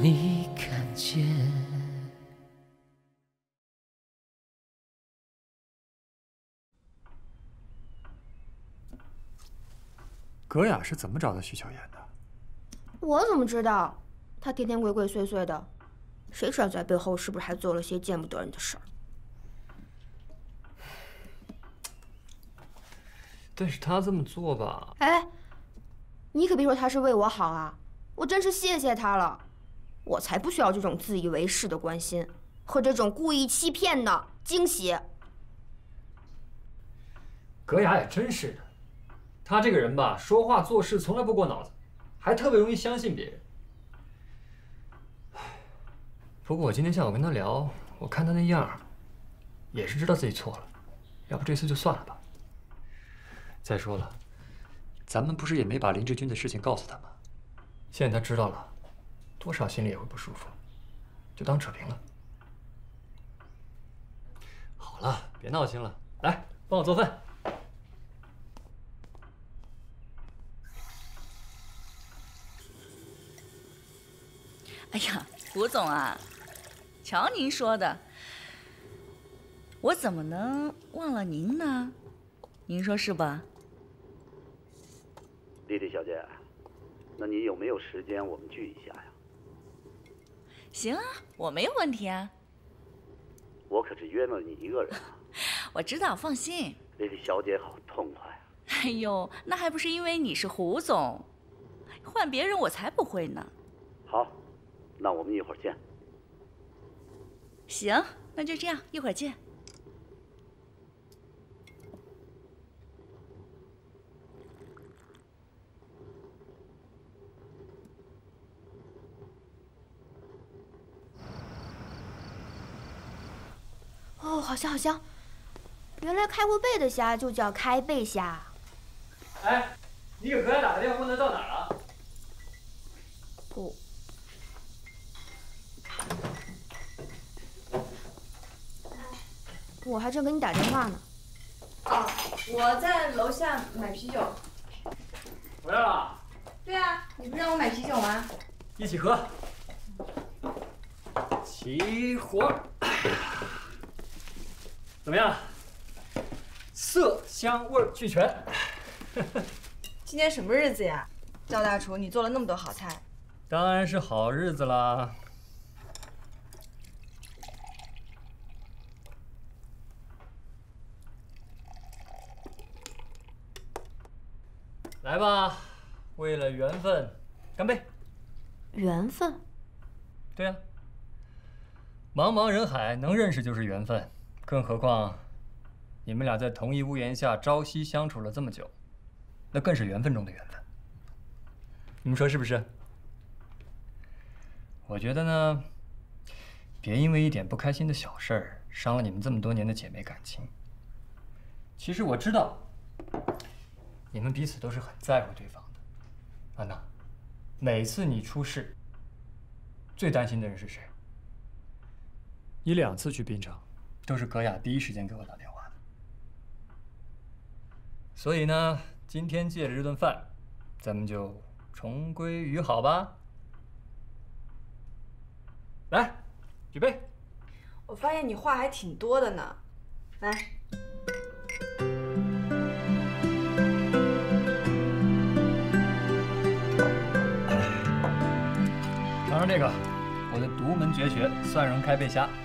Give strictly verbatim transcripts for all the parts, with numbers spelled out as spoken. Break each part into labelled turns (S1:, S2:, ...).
S1: 你看见。
S2: 葛雅是怎么找到徐巧妍的？
S3: 我怎么知道？他天天鬼鬼祟祟的，谁知道在背后是不是还做了些见不得人的事儿？
S4: 但是他这么做吧，
S3: 哎，你可别说他是为我好啊！我真是谢谢他了，我才不需要这种自以为是的关心和这种故意欺骗的惊喜。
S4: 葛雅也真是的，他这个人吧，说话做事从来不过脑子，还特别容易相信别人。不过我今天下午跟他聊，我看他那样，也是知道自己错了，要不这次就算了吧。再说了，
S2: 咱们不是也没把林志军的事情告诉他吗？
S4: 现在他知道了，多少心里也会不舒服，就当扯平了。好了，别闹心了，来帮我做饭。
S5: 哎呀，胡总啊，瞧您说的，我怎么能忘了您呢？您说是吧？
S6: 丽丽小姐，那你有没有时间我们聚一下呀？
S5: 行啊，我没有问题啊。
S6: 我可是约了你一个人啊。
S5: 我知道，放心。
S6: 丽丽小姐好痛快啊！
S5: 哎呦，那还不是因为你是胡总，换别人我才不会呢。
S6: 好，那我们一会儿见。
S5: 行，那就这样，一会儿见。
S3: 哦，好香好香！原来开过背的虾就叫开背虾。
S4: 哎，你给何雅打个电话，问他到哪儿了？
S3: 哦。我还正给你打电话呢。
S7: 哦，我在楼下买啤酒。
S4: 回来了。
S7: 对啊，你不让我买啤酒吗？
S4: 一起喝。起火。怎么样？色香味俱全。
S7: 今天什么日子呀？赵大厨，你做了那么多好菜。
S4: 当然是好日子啦。来吧，为了缘分，干杯！
S3: 缘分？
S4: 对呀，茫茫人海，能认识就是缘分，更何况你们俩在同一屋檐下朝夕相处了这么久，那更是缘分中的缘分。你们说是不是？我觉得呢，别因为一点不开心的小事儿伤了你们这么多年的姐妹感情。其实我知道，你们彼此都是很在乎对方的。安娜，每次你出事，最担心的人是谁？
S2: 你两次去槟城，
S4: 都是葛雅第一时间给我打电话的。所以呢，今天借着这顿饭，咱们就重归于好吧。来，举杯。
S7: 我发现你话还挺多的呢，来。
S4: 尝尝这个，我的独门绝学——蒜蓉开背虾。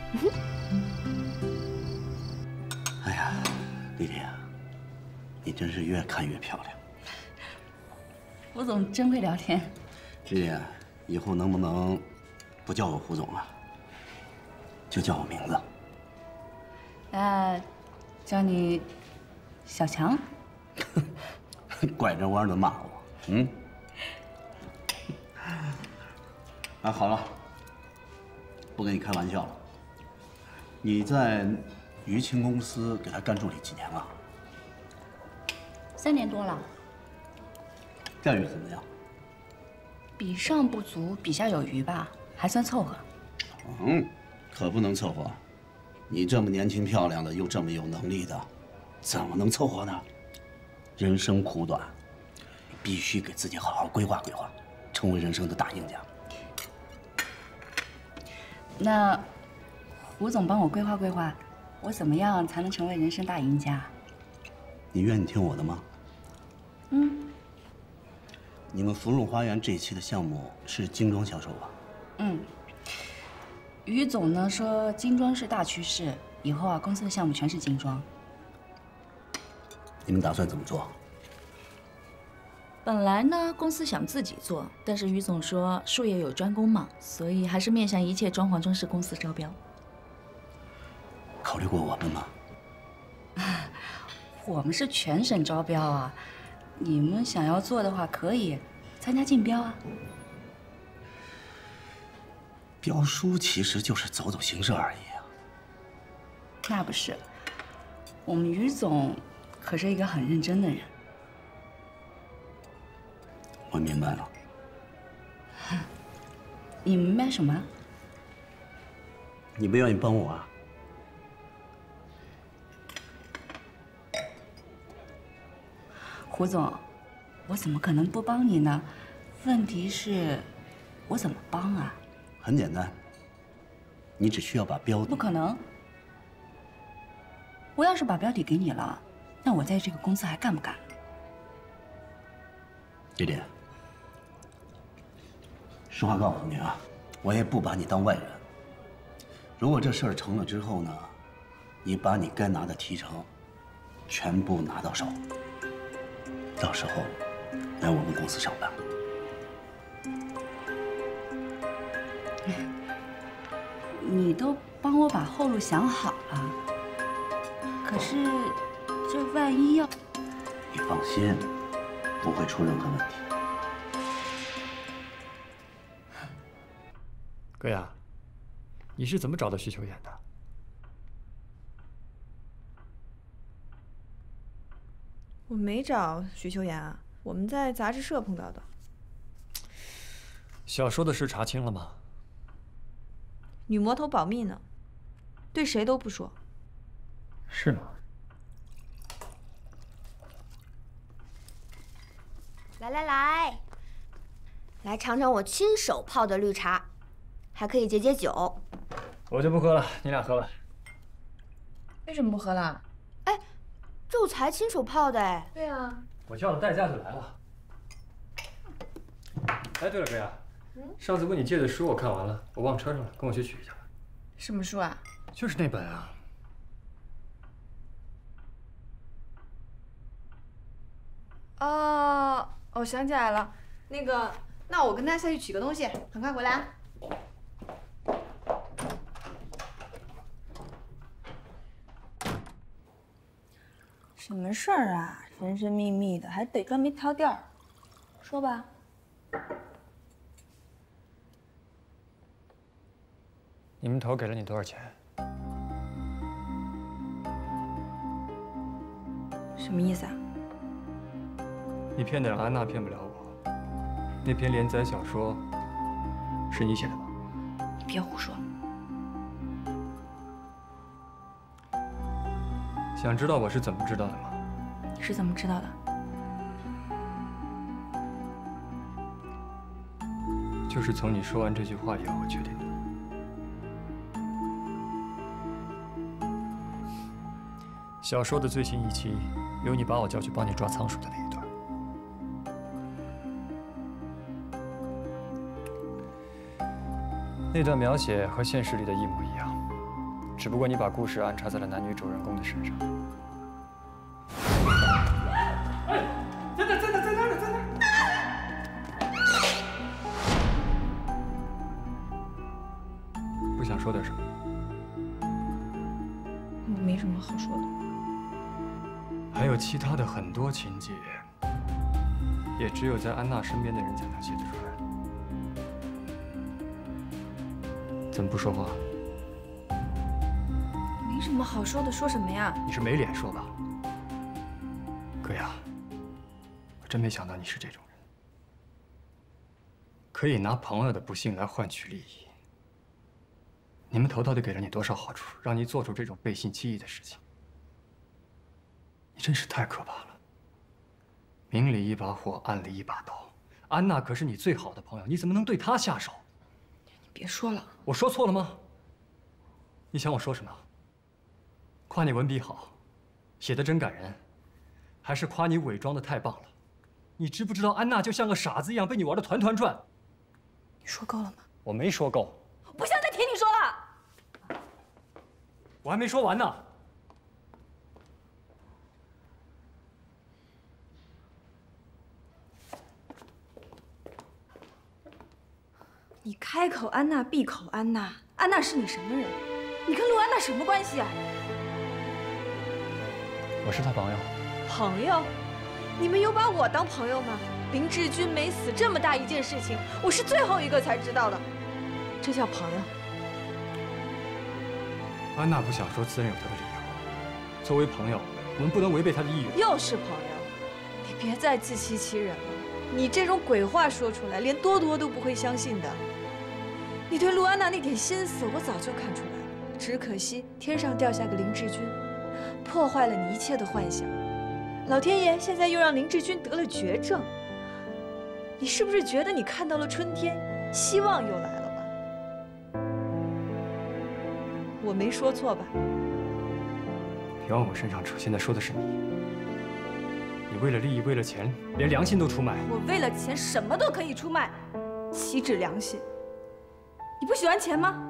S6: 哎呀，丽丽啊，你真是越看越漂亮。
S5: 胡总真会聊天。
S6: 丽丽啊，以后能不能不叫我胡总啊？就叫我名字。
S5: 那叫你小强。
S6: 拐着弯的骂我，嗯？啊，好了，不跟你开玩笑了。你在余清公司给他干助理几年了？
S5: 三年多了。
S6: 待遇怎么样？
S5: 比上不足，比下有余吧，还算凑合。
S6: 嗯，可不能凑合。你这么年轻漂亮的，又这么有能力的，怎么能凑合呢？人生苦短，你必须给自己好好规划规划，成为人生的大赢家。
S5: 那胡总帮我规划规划，我怎么样才能成为人生大赢家？
S6: 你愿意听我的吗？
S5: 嗯。
S6: 你们芙蓉花园这一期的项目是精装销售吧？
S5: 嗯。于总呢说精装是大趋势，以后啊公司的项目全是精装。
S6: 你们打算怎么做？
S5: 本来呢公司想自己做，但是于总说术业有专攻嘛，所以还是面向一切装潢装饰公司招标。
S6: 考虑过我们吗？
S5: 我们是全省招标啊，你们想要做的话可以参加竞标啊。
S6: 标书其实就是走走形式而已啊。
S5: 那不是，我们于总可是一个很认真的人。
S6: 我明白了。
S5: 你明白什么？
S6: 你不愿意帮我啊？
S5: 胡总，我怎么可能不帮你呢？问题是，我怎么帮啊？
S6: 很简单，你只需要把标底。
S5: 不可能。我要是把标底给你了，那我在这个公司还干不干？
S6: 丽丽，实话告诉你啊，我也不把你当外人。如果这事儿成了之后呢，你把你该拿的提成全部拿到手，到时候来我们公司上班。
S5: 你都帮我把后路想好了，可是这万一要……
S6: 你放心，不会出任何问题。
S2: 哥呀，你是怎么找到徐秋妍的？
S7: 我没找徐秋妍啊，我们在杂志社碰到的。
S2: 小说的事查清了吗？
S7: 女魔头保密呢，对谁都不说。
S4: 是吗？
S3: 来来来，来尝尝我亲手泡的绿茶，还可以解解酒。
S4: 我就不喝了，你俩喝吧。
S7: 为什么不喝了？
S3: 哎，这我才亲手泡的哎。
S7: 对啊。
S4: 我叫了代驾就来了。哎，对了，哥呀，上次问你借的书我看完了，我忘车上了，跟我去取一下吧。
S7: 什么书啊？
S2: 就是那本啊。
S7: 哦，我想起来了，那个，那我跟他下去取个东西，很快回来啊。什么事儿啊？神神秘秘的，还得专门挑调儿，说吧。
S2: 你们头给了你多少钱？
S7: 什么意思啊？
S2: 你骗得了安娜，骗不了我。那篇连载小说是你写的吧？
S5: 你别胡说。
S2: 想知道我是怎么知道的吗？
S5: 是怎么知道的？
S2: 就是从你说完这句话以后，我决定的。小说的最新一期有你把我叫去帮你抓仓鼠的那一段。那段描写和现实里的一模一样，只不过你把故事安插在了男女主人公的身上。
S4: 哎，在哪？在哪？在哪儿？在哪儿？
S2: 不想说点什么？
S7: 我没什么好说的。
S2: 还有其他的很多情节，也只有在安娜身边的人才能写得出来。怎么不说话？
S7: 没什么好说的，说什么呀？
S2: 你是没脸说吧？哥呀，我真没想到你是这种人，可以拿朋友的不幸来换取利益。你们头到底给了你多少好处，让你做出这种背信弃义的事情？你真是太可怕了！明里一把火，暗里一把刀。安娜可是你最好的朋友，你怎么能对她下手？
S7: 你别说了。
S2: 我说错了吗？ 你想我说什么？夸你文笔好，写的真感人，还是夸你伪装的太棒了？你知不知道安娜就像个傻子一样被你玩的团团转？
S7: 你说够了吗？
S2: 我没说够，
S7: 不想再听你说了。
S2: 我还没说完呢。
S7: 你开口安娜，闭口安娜，安娜是你什么人？你跟陆安娜什么关系啊？
S2: 我是他朋友。
S7: 朋友？你们有把我当朋友吗？林志军没死这么大一件事情，我是最后一个才知道的，这叫朋友？
S2: 安娜不想说，自然有她的理由。作为朋友，我们不能违背她的意愿。
S7: 又是朋友，你别再自欺欺人了。你这种鬼话说出来，连多多都不会相信的。你对陆安娜那点心思，我早就看出来了。只可惜天上掉下个林志军，破坏了你一切的幻想。老天爷现在又让林志军得了绝症。你是不是觉得你看到了春天，希望又来了吧？我没说错吧？
S2: 别往我身上扯，现在说的是你。你为了利益，为了钱，连良心都出卖。
S7: 我为了钱什么都可以出卖，岂止良心？你不喜欢钱吗？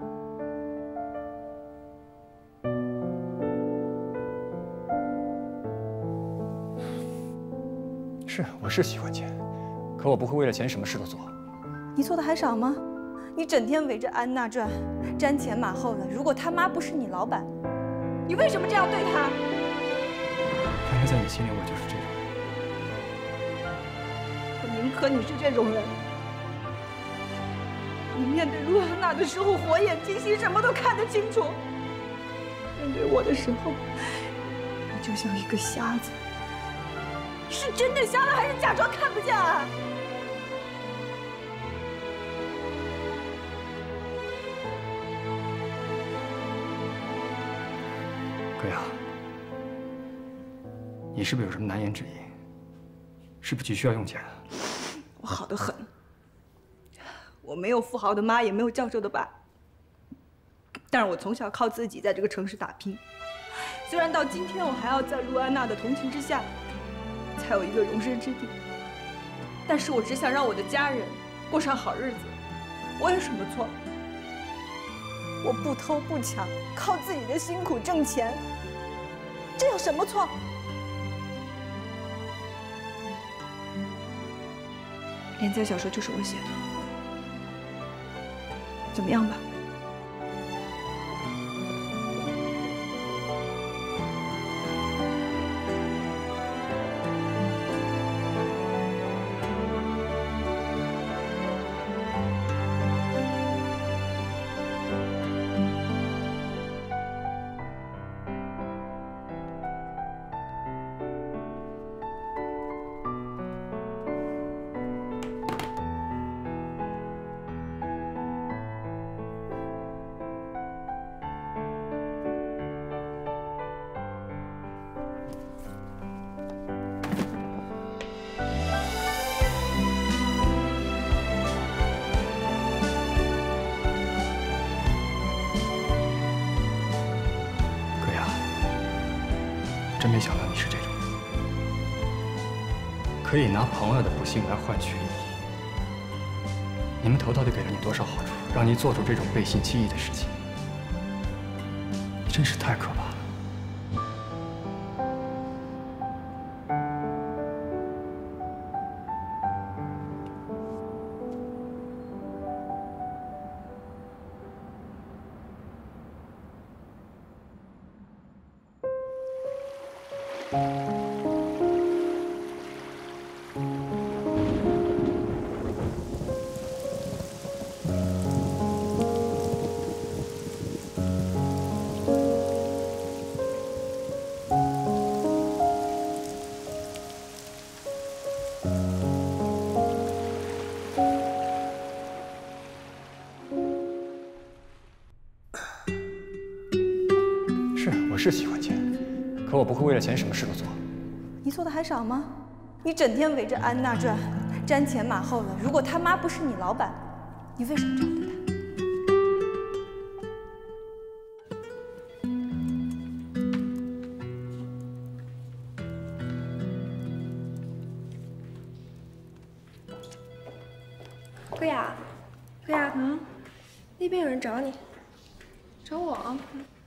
S2: 是，我是喜欢钱，可我不会为了钱什么事都做。
S7: 你做的还少吗？你整天围着安娜转，瞻前马后的。如果他妈不是你老板，你为什么这样对她？
S2: 原来在你心里我就是这种人。
S7: 我宁可你是这种人。你面对陆安娜的时候火眼金睛，什么都看得清楚；面对我的时候，你就像一个瞎子。是真的瞎了，还是假装看不见啊？
S2: 葛雅，你是不是有什么难言之隐？是不是急需要用钱？
S7: 我好得很。我没有富豪的妈，也没有教授的爸，但是我从小靠自己在这个城市打拼。虽然到今天我还要在陆安娜的同情之下，才有一个容身之地，但是我只想让我的家人过上好日子。我有什么错？我不偷不抢，靠自己的辛苦挣钱，这有什么错？连载小说就是我写的。怎么样吧？
S2: 真没想到你是这种人，可以拿朋友的不幸来换取利益。你们头到底给了你多少好处，让你做出这种背信弃义的事情？你真是太可怕了。我是喜欢钱，可我不会为了钱什么事都做。
S7: 你做的还少吗？你整天围着安娜转，瞻前马后的。如果他妈不是你老板，你为什么这样对她？
S3: 哥雅，哥雅，嗯，那边有人找你。
S1: 找我？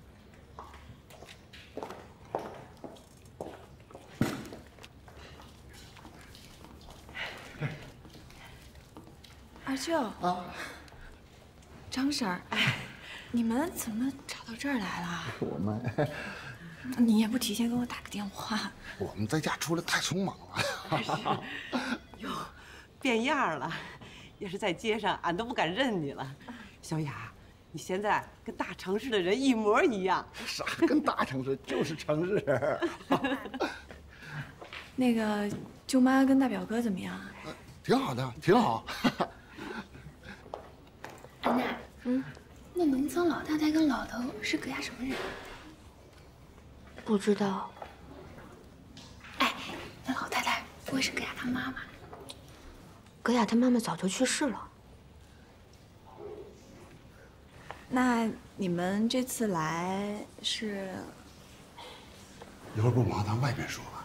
S1: 二舅啊，张婶儿，哎，你们怎么找到这儿来了？
S8: 我们，
S1: 你也不提前跟我打个电话。
S8: 我们在家出来太匆忙了。
S9: 哟，变样了，要是在街上，俺都不敢认你了。小雅，你现在跟大城市的人一模一样。
S8: 啥跟大城市，就是城市。
S1: 那个舅妈跟大表哥怎么样啊？
S8: 挺好的，挺好。
S1: 安娜，嗯，那农村老太太跟老头是葛雅什么人？
S3: 不知道。
S1: 哎，那老太太不会是葛雅她妈妈？
S3: 葛雅她妈妈早就去世了。
S1: 那你们这次来是？
S8: 一会儿不忙，咱外边说吧。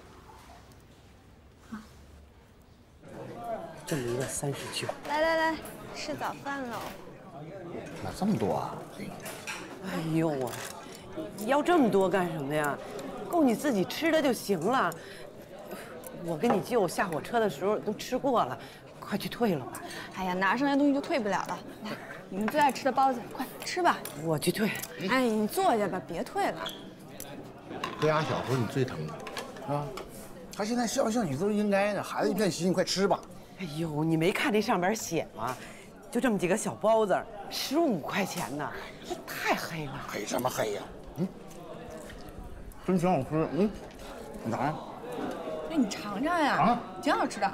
S9: 这么一个三十九，
S3: 来来来，吃早饭喽。
S8: 哪这么多啊？
S9: 哎呦啊，要这么多干什么呀？够你自己吃的就行了。我跟你舅下火车的时候都吃过了，快去退了吧。
S1: 哎呀，拿上来东西就退不了了。来，你们最爱吃的包子，快吃吧。
S9: 我去退。
S1: 哎，你坐下吧，别退了。
S8: 葛雅小时候你最疼他，啊，他现在孝孝女都是应该的，孩子一片心，你快吃吧。
S9: 哎呦，你没看这上边写吗？就这么几个小包子，十五块钱呢，这太黑了。
S8: 黑什么黑呀？嗯，真挺好吃。嗯，你尝尝。
S1: 那你尝尝呀，
S8: 啊，
S1: 挺好吃的。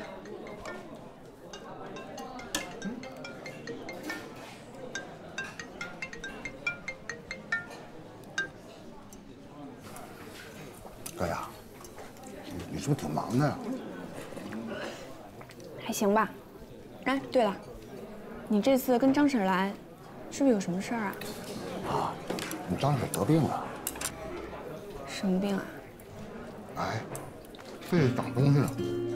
S8: 葛雅，你是不是挺忙的呀？
S1: 还行吧。哎，对了，你这次跟张婶来，是不是有什么事儿啊？
S8: 啊，你张婶得病了。
S1: 什么病啊？
S8: 哎，肺里长东西了。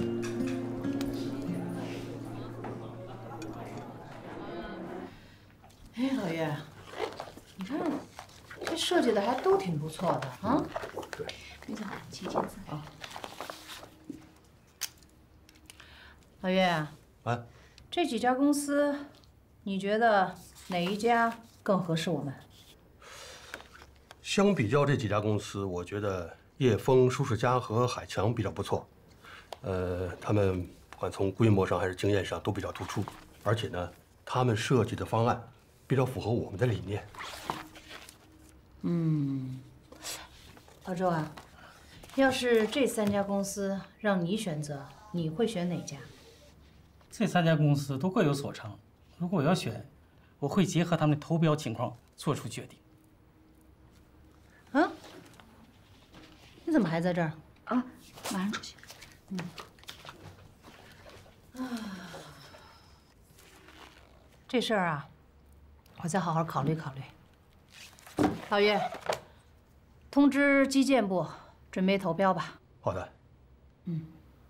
S10: 哎，老岳，你看这设计的还都挺不错的啊。
S8: 对。
S1: 没错，请签字。
S10: 啊。老岳啊。
S6: 啊。
S10: 这几家公司，你觉得哪一家更合适我们？
S11: 相比较这几家公司，我觉得叶枫、舒适家和海强比较不错。呃，他们不管从规模上还是经验上都比较突出，而且呢，他们设计的方案比较符合我们的理念。
S10: 嗯，老周啊，要是这三家公司让你选择，你会选哪家？
S12: 这三家公司都各有所长，如果我要选，我会结合他们的投标情况做出决定。
S10: 啊？你怎么还在这儿？
S1: 啊，马上出去。
S10: 嗯。啊，这事儿啊，我再好好考虑考虑。老岳，通知基建部准备投标吧。
S11: 好的。
S10: 嗯。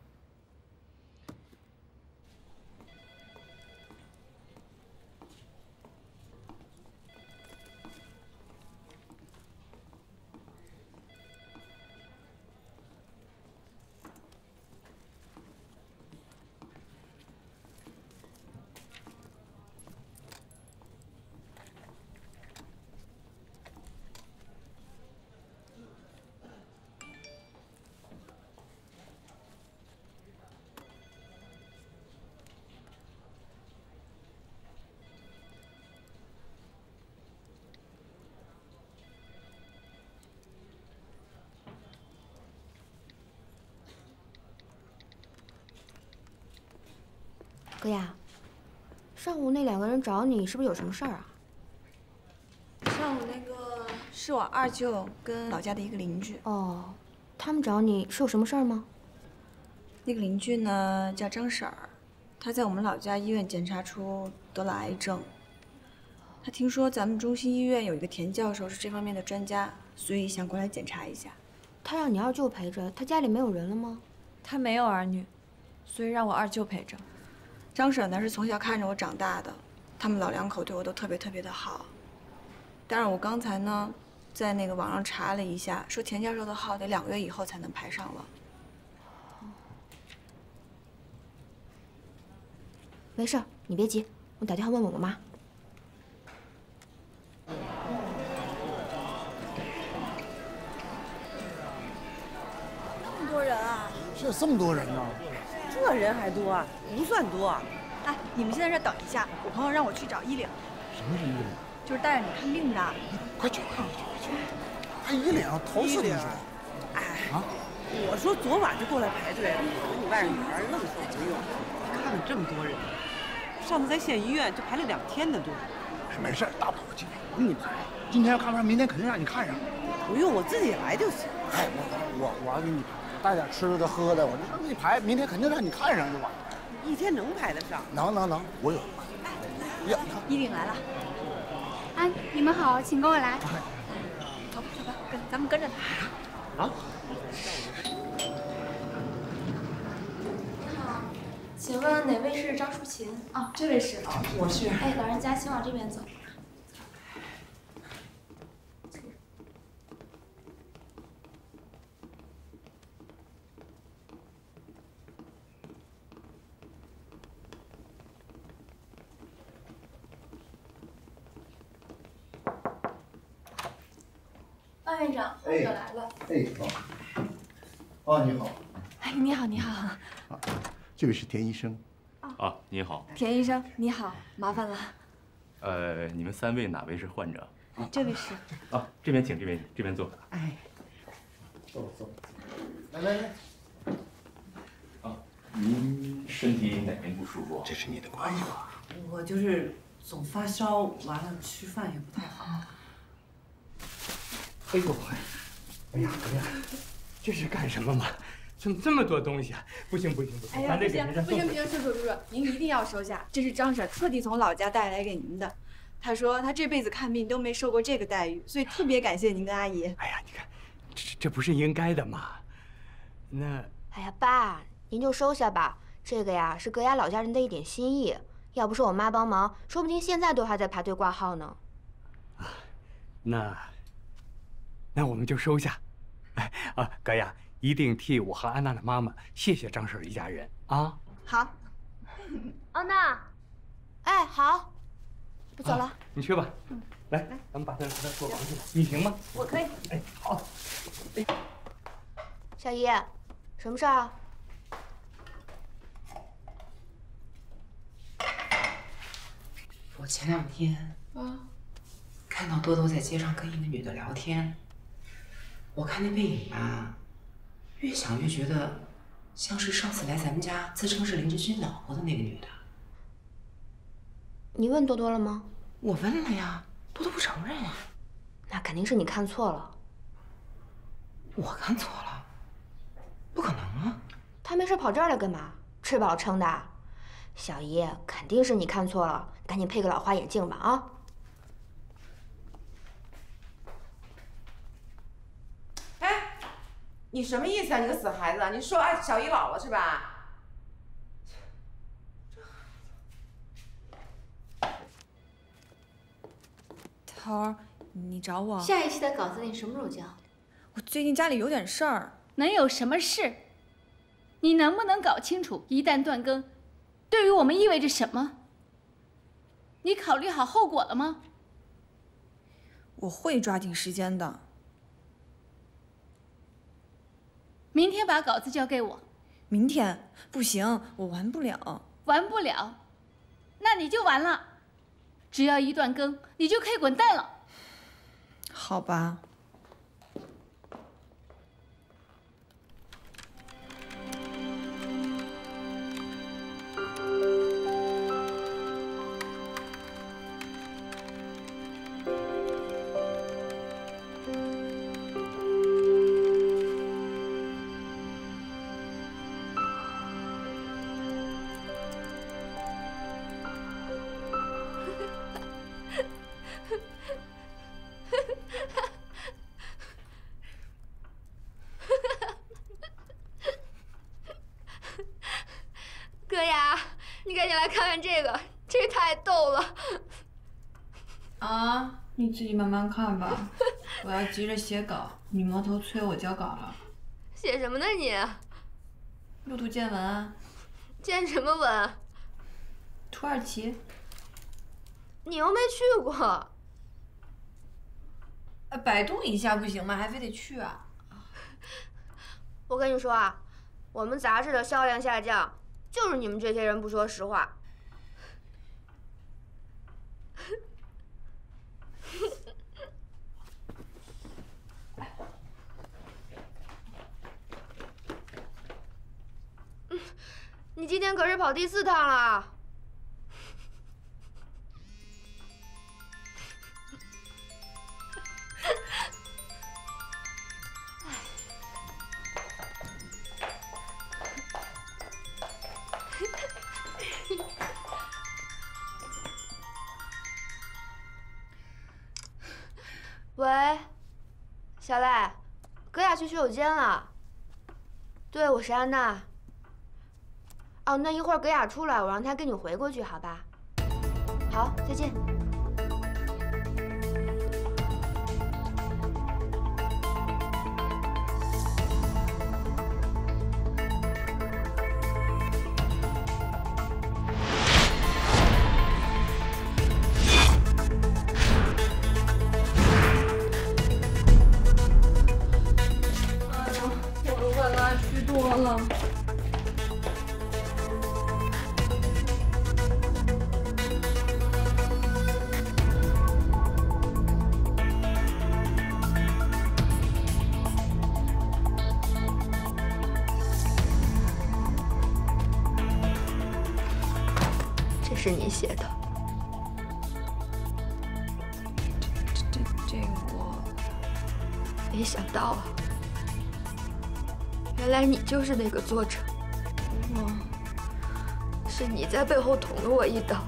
S3: 葛雅，上午那两个人找你，是不是有什么事儿啊？
S1: 上午那个是我二舅跟老家的一个邻居。
S3: 哦，他们找你是有什么事儿吗？
S1: 那个邻居呢叫张婶儿，她在我们老家医院检查出得了癌症。她听说咱们中心医院有一个田教授是这方面的专家，所以想过来检查一下。
S3: 他让你二舅陪着，他家里没有人了吗？
S1: 他没有儿女，所以让我二舅陪着。 张婶呢是从小看着我长大的，他们老两口对我都特别特别的好。但是我刚才呢，在那个网上查了一下，说田教授的号得两个月以后才能排上了。
S3: 没事，你别急，我打电话问问我妈。
S1: 这么多人啊！
S8: 是这么多人呢？
S9: 这人还多，不算多。
S1: 哎，你们先在这等一下，我朋友让我去找依岭。
S8: 什么是依岭？
S1: 就是带着你看病的。
S8: 快去快去快去！还依岭头次听说。
S9: 哎，啊，我说昨晚就过来排队了，你外甥女儿愣说不用。看了这么多人，上次在县医院就排了两天的队。
S8: 没事，大不了我今天不用你排，今天要看不上，明天肯定让你看上。
S9: 不用，我自己来就行。
S8: 哎，我我我要给你带点吃的喝的，我这让你排，明天肯定让你看上就完了。
S9: 一天能排得上？
S8: 能能能，我有。呀，
S1: 依岭来了。
S13: 哎，你们好，请跟我来。
S1: 走吧走吧，跟咱们跟着他。
S8: 啊。
S13: 请问哪位是张淑琴？哦，这位是。
S9: 啊，我是。
S13: 哎，老人家请往这边走。万院长，患者来了。
S8: 哎，好。哦，你好。
S1: 哎，你好，你好。
S8: 啊，这位是田医生。
S14: 啊，你好，
S1: 田医生，你好，麻烦了。
S14: 呃，你们三位哪位是患者？
S1: 这位是。
S14: 啊，这边请，这边这边坐。
S9: 哎，
S8: 坐坐。来来来。
S14: 啊，您身体哪边不舒服？
S8: 这是你的关系吧？
S9: 我就是总发烧，完了吃饭也不太好。
S2: 哎呦，哎呀，哎呀，这是干什么嘛？怎么这么多东西啊？不行不行不行，
S1: 哎呀，不行不行不行，叔叔叔叔，您一定要收下，这是张婶特地从老家带来给您的。她说她这辈子看病都没受过这个待遇，所以特别感谢您跟阿姨。
S2: 哎呀，你看，这这不是应该的吗？那……
S3: 哎呀，爸，您就收下吧，这个呀是阁下老家人的一点心意，要不是我妈帮忙，说不定现在都还在排队挂号呢。
S2: 啊，那……那我们就收下。哎啊，阁下一定替我和安娜的妈妈谢谢张婶一家人啊。
S1: 好。
S3: 安娜，哎，好，不走了。啊，
S2: 你去吧。嗯，来，咱们把它给它做完去吧。你行吗？
S3: 我可以。
S2: 哎，好。哎，
S3: 小姨，什么事儿啊？
S15: 我前两天啊，看到多多在街上跟一个女的聊天。我看那背影吧，越想越觉得像是上次来咱们家自称是林志军老婆的那个女的。
S3: 你问多多了吗？
S15: 我问了呀，多多不承认呀。
S3: 那肯定是你看错了。
S15: 我看错了？不可能啊！
S3: 他没事跑这儿来干嘛？吃饱了撑的。小姨，肯定是你看错了，赶紧配个老花眼镜吧啊！
S15: 你什么意思啊？你个死孩子！你说哎，小姨老了是吧？
S1: 头儿，你找我？
S13: 下一期的稿子你什么时候交？
S1: 我最近家里有点事儿。
S13: 能有什么事？你能不能搞清楚，一旦断更，对于我们意味着什么？你考虑好后果了吗？
S1: 我会抓紧时间的。
S13: 明天把稿子交给我。
S1: 明天不行，我完不了。
S13: 完不了，那你就完了。只要一断更，你就可以滚蛋了。
S1: 好吧。
S3: 看这个，这太逗了。
S1: 啊，你自己慢慢看吧，我要急着写稿，女魔头催我交稿了。
S3: 写什么呢你？
S1: 路途见闻啊。
S3: 见什么闻？
S1: 土耳其。
S3: 你又没去过。
S1: 呃，百度一下不行吗？还非得去啊？
S3: 我跟你说啊，我们杂志的销量下降，就是你们这些人不说实话。你今天可是跑第四趟了。喂，小赖，葛雅去洗手间了。对，我是安娜。哦，那一会儿葛雅出来，我让她跟你回过去，好吧？好，再见。是你写的。
S1: 这这这个我
S3: 没想到啊，原来你就是那个作者。我是你在背后捅了我一刀。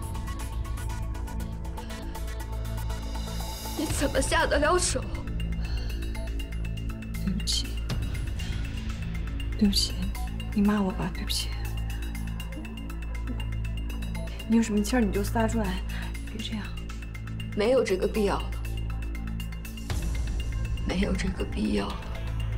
S3: 你怎么下得了手？
S1: 对不起，对不起，你骂我吧，对不起。 你有什么气儿你就撒出来，别这样。
S3: 没有这个必要了，没有这个必要了。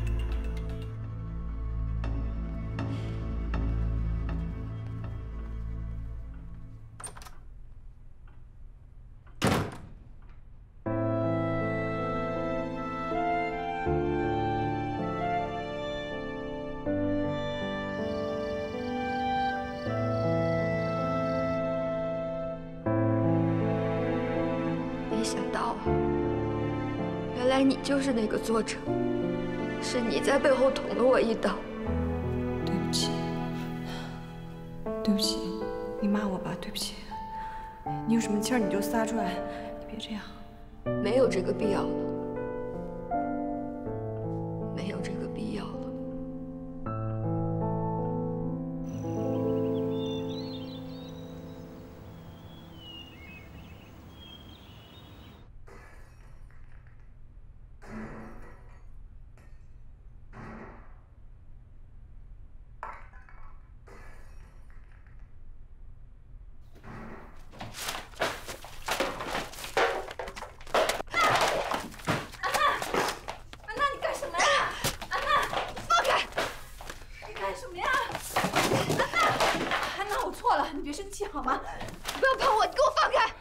S3: 没想到啊，原来你就是那个作者，是你在背后捅了我一刀。
S1: 对不起，对不起，你骂我吧，对不起。你有什么气儿你就撒出来，你别这样。
S3: 没有这个必要了，没有这个必要了。
S1: 好吗？
S3: 不要碰我！你给我放开！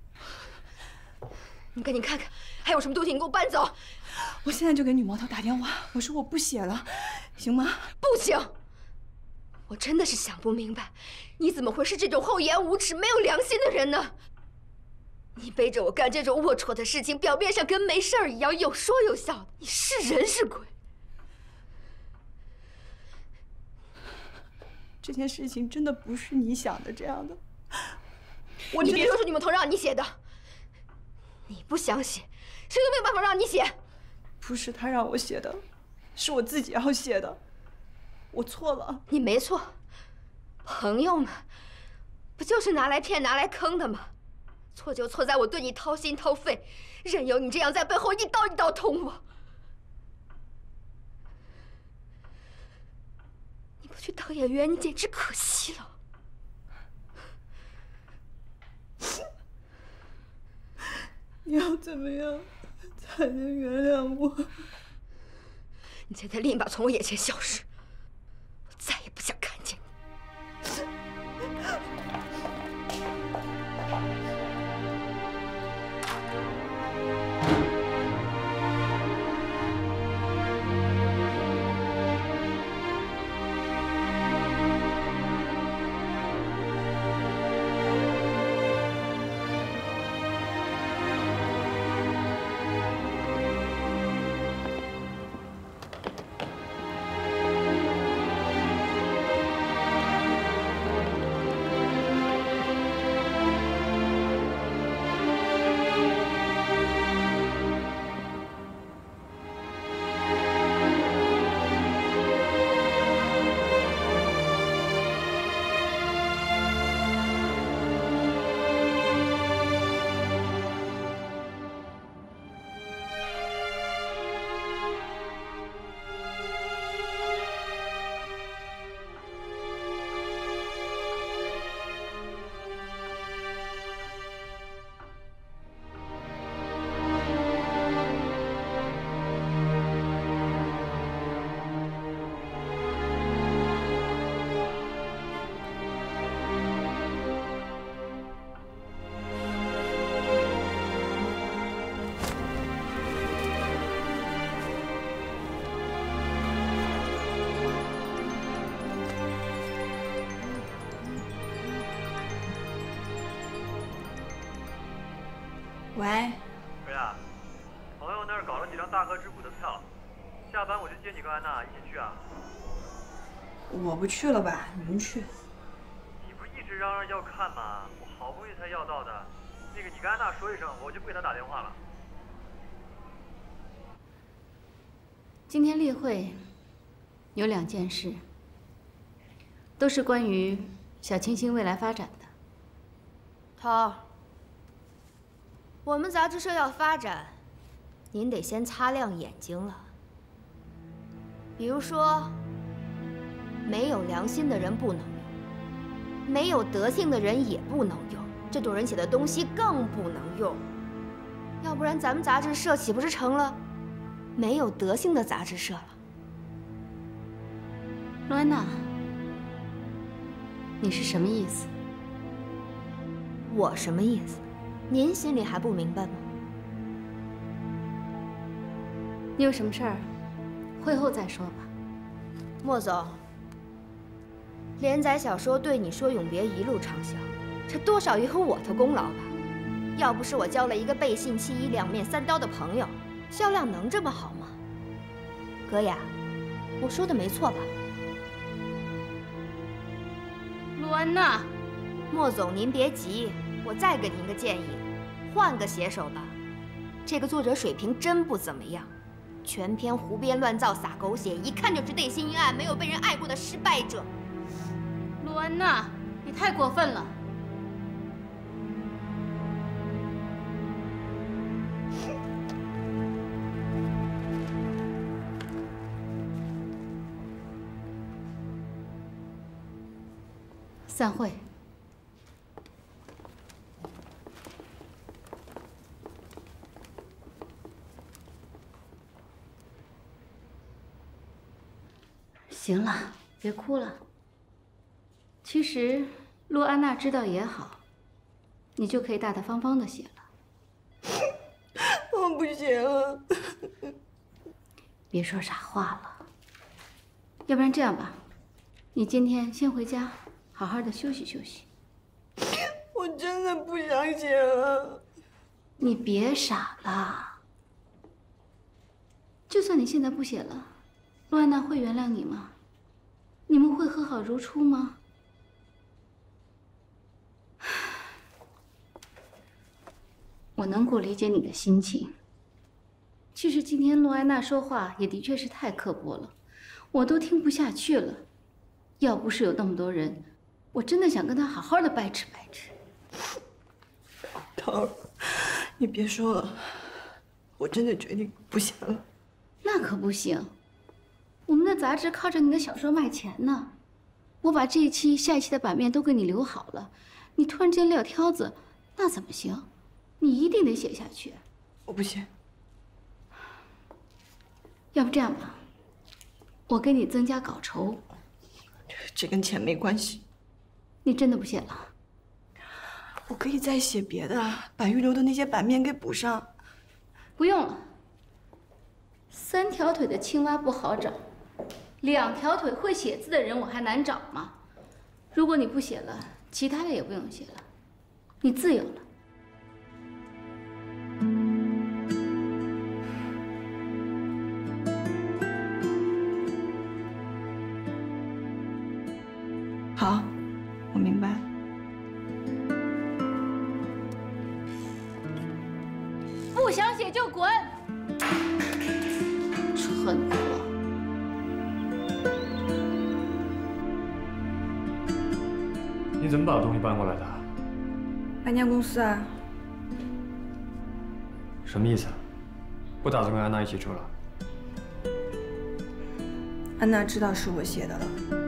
S3: 你赶紧看看还有什么东西，你给我搬走！
S1: 我现在就给女魔头打电话，我说我不写了，行吗？
S3: 不行！我真的是想不明白，你怎么会是这种厚颜无耻、没有良心的人呢？你背着我干这种龌龊的事情，表面上跟没事儿一样，有说有笑的，你是人是鬼？
S1: 这件事情真的不是你想的这样的。我
S3: 你别说是女魔头让你写的，你不想写，谁都没有办法让你写。
S1: 不是他让我写的，是我自己要写的。我错了。
S3: 你没错，朋友们不就是拿来骗、拿来坑的吗？错就错在我对你掏心掏肺，任由你这样在背后一刀一刀捅我。 不去当演员，你简直可惜了。
S7: 你要怎么样才能原谅我？
S3: 你现在立马从我眼前消失，我再也不想看见你。
S1: 喂，
S16: 瑞亚，朋友那儿搞了几张大河之谷的票，下班我就接你跟安娜一起去啊。
S7: 我不去了吧，你们去。
S16: 你不是一直嚷嚷要看吗？我好不容易才要到的。那个，你跟安娜说一声，我就不给她打电话了。
S13: 今天例会有两件事，都是关于小清新未来发展的。
S3: 涛。 我们杂志社要发展，您得先擦亮眼睛了。比如说，没有良心的人不能用，没有德性的人也不能用，这种人写的东西更不能用。要不然咱们杂志社岂不是成了没有德性的杂志社了？
S13: 罗安娜，你是什么意思？
S3: 我什么意思？ 您心里还不明白吗？
S13: 你有什么事儿，会后再说吧。
S3: 莫总，连载小说对你说永别一路畅销，这多少也有我的功劳吧？要不是我交了一个背信弃义、两面三刀的朋友，销量能这么好吗？葛雅，我说的没错吧？
S13: 陆安娜，
S3: 莫总您别急。 我再给您个建议，换个写手吧。这个作者水平真不怎么样，全篇胡编乱造、撒狗血，一看就是内心阴暗、没有被人爱过的失败者。
S13: 陆安娜，你太过分了！散会。 行了，别哭了。其实陆安娜知道也好，你就可以大大方方的写了。
S7: 我不行。
S13: 别说傻话了。要不然这样吧，你今天先回家，好好的休息休息。
S7: 我真的不想写了。
S13: 你别傻了。就算你现在不写了，陆安娜会原谅你吗？ 你们会和好如初吗？我能够理解你的心情。其实今天陆安娜说话也的确是太刻薄了，我都听不下去了。要不是有那么多人，我真的想跟她好好的掰扯掰扯。
S7: 桃儿，你别说了，我真的决定不写了。
S13: 那可不行。 我们的杂志靠着你的小说卖钱呢，我把这一期、下一期的版面都给你留好了，你突然间撂挑子，那怎么行？ 你一定得写下去。
S7: 我不写。
S13: 要不这样吧，我给你增加稿酬。
S7: 这跟钱没关系。
S13: 你真的不写了？
S7: 我可以再写别的，把预留的那些版面给补上。
S13: 不用了。三条腿的青蛙不好找，两条腿会写字的人我还难找吗？如果你不写了，其他的也不用写了，你自由了。
S7: 好，我明白。
S13: 不想写就滚！蠢货！
S2: 你怎么把东西搬过来的？
S1: 搬家公司啊。
S2: 什么意思？不打算跟安娜一起住了？
S1: 安娜知道是我写的了。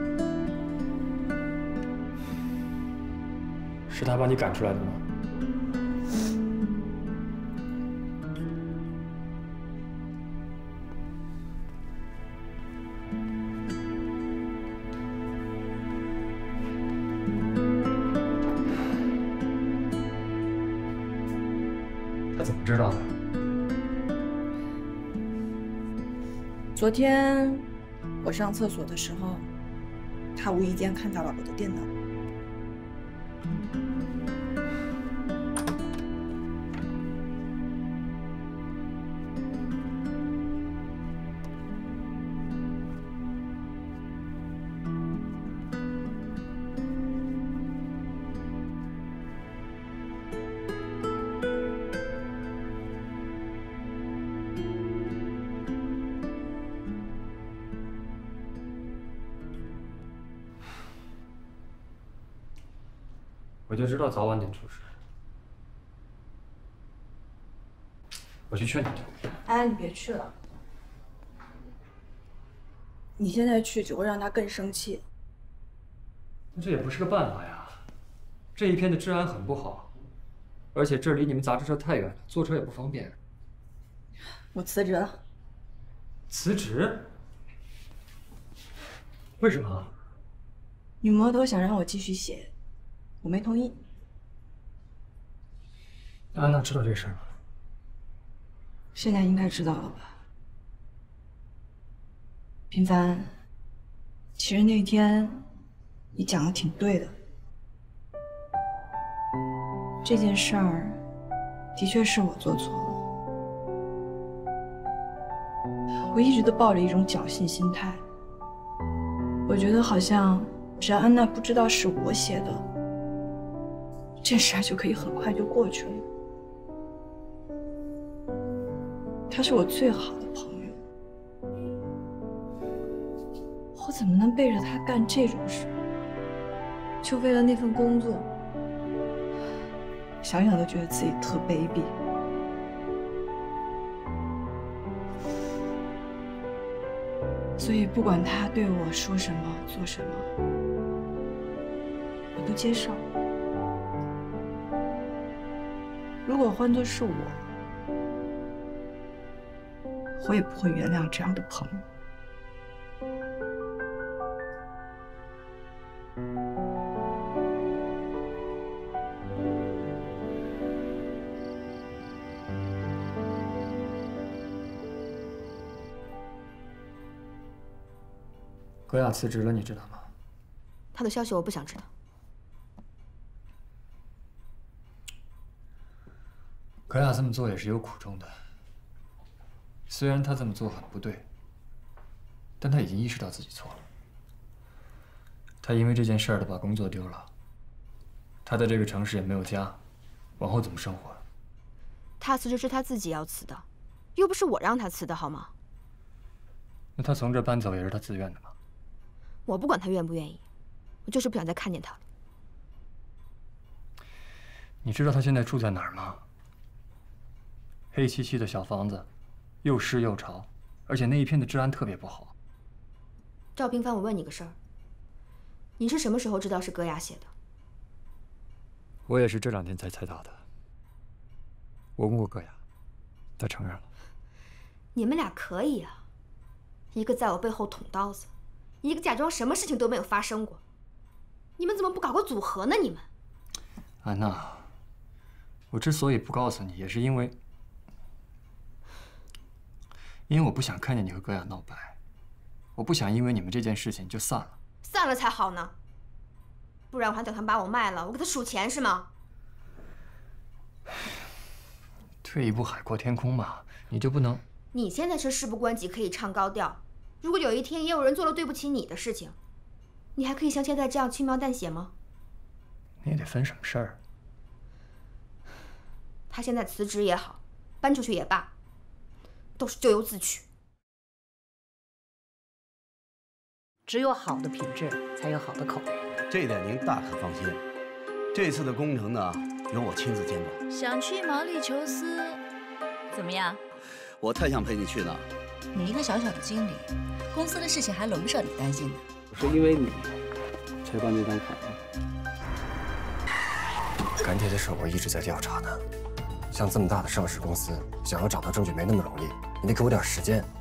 S2: 是他把你赶出来的吗？他怎么知道的？
S1: 昨天我上厕所的时候，他无意间看到了我的电脑。
S2: 我就知道早晚得出事。我去劝劝他。
S1: 哎，你别去了。你现在去只会让他更生气。
S2: 这也不是个办法呀。这一片的治安很不好，而且这离你们杂志社太远了，坐车也不方便。
S1: 我辞职了。
S2: 辞职？为什么？
S1: 女魔头想让我继续写。我没同意。
S2: 安娜知道这事儿吗？
S1: 现在应该知道了吧？平凡，其实那天你讲的挺对的。这件事儿的确是我做错了。我一直都抱着一种侥幸心态，我觉得好像只要安娜不知道是我写的，这事儿就可以很快就过去了。他是我最好的朋友，我怎么能背着他干这种事？就为了那份工作，想想都觉得自己特卑鄙。所以不管他对我说什么、做什么，我都接受。如果换作是我，我也不会原谅这样的朋友。
S2: 葛雅辞职了，你知道吗？
S3: 他的消息我不想知道。
S2: 葛雅这么做也是有苦衷的。虽然他这么做很不对，但他已经意识到自己错了。他因为这件事儿，他把工作丢了。他在这个城市也没有家，往后怎么生活？
S3: 他辞职是他自己要辞的，又不是我让他辞的，好吗？
S2: 那他从这搬走也是他自愿的吗？
S3: 我不管他愿不愿意，我就是不想再看见他了。
S2: 你知道他现在住在哪儿吗？黑漆漆的小房子，又湿又潮，而且那一片的治安特别不好。
S3: 赵平凡，我问你个事儿，你是什么时候知道是戈雅写的？
S2: 我也是这两天才猜到的。 我问过戈雅，他承认了。
S3: 你们俩可以啊，一个在我背后捅刀子，一个假装什么事情都没有发生过。你们怎么不搞个组合呢？你们，
S2: 安娜，我之所以不告诉你，也是因为，因为我不想看见你和戈雅闹掰，我不想因为你们这件事情就散了。
S3: 散了才好呢，不然我还等他把我卖了，我给他数钱是吗？
S2: 退一步海阔天空嘛，你就不能？
S3: 你现在是事不关己，可以唱高调。如果有一天也有人做了对不起你的事情，你还可以像现在这样轻描淡写吗？
S2: 你也得分什么事儿。
S3: 他现在辞职也好，搬出去也罢，都是咎由自取。
S10: 只有好的品质，才有好的口碑。
S6: 这一点您大可放心。这次的工程呢，由我亲自监管。
S5: 想去毛里求斯，怎么样？
S6: 我太想陪你去呢。
S5: 你一个小小的经理，公司的事情还轮不上你担心呢。
S17: 我是因为你才办这张卡的。
S18: 干爹的事我一直在调查呢。像这么大的上市公司，想要找到证据没那么容易，你得给我点时间。